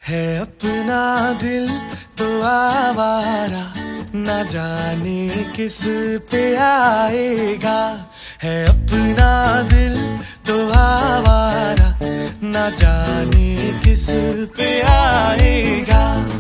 है अपना दिल तो आवारा, ना जाने किस पे आएगा। है अपना दिल तो आवारा, ना जाने किस पे आएगा।